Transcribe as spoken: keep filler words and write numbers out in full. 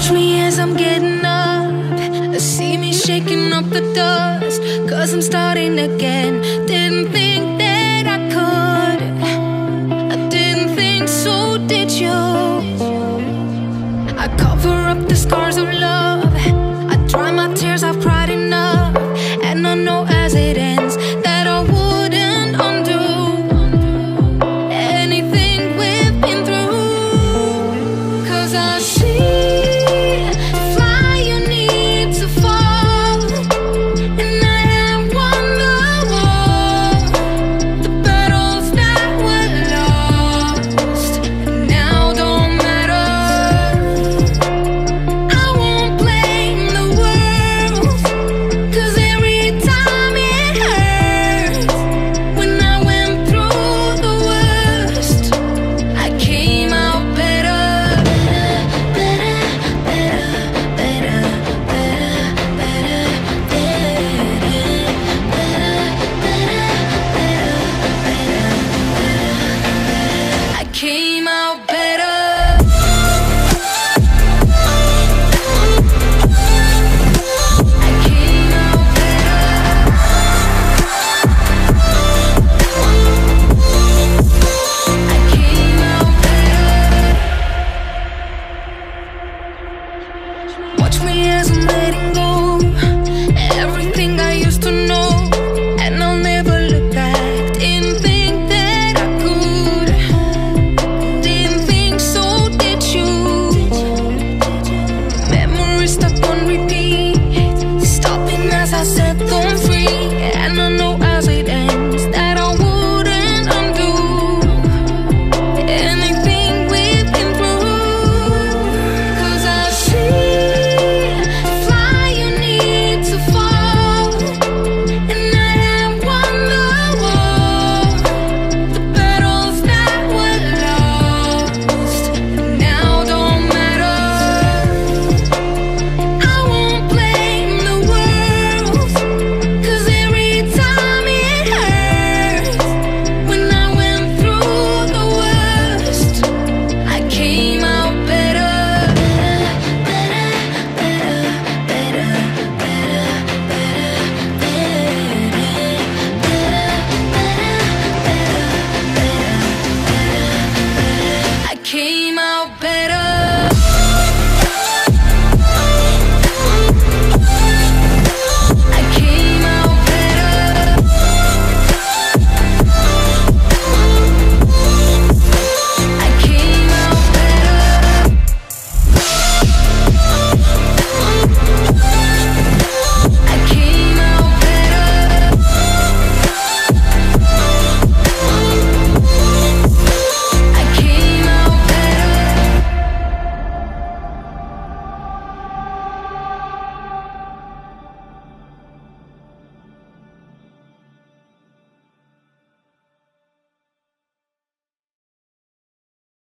Watch me as I'm getting up. See me shaking up the dust, cause I'm starting again. Didn't think that I could, I didn't think so, did you? I cover up the scars of love, I dry my tears, I've cried enough. And I know as it ends that I wouldn't undo anything we've been through. Cause I see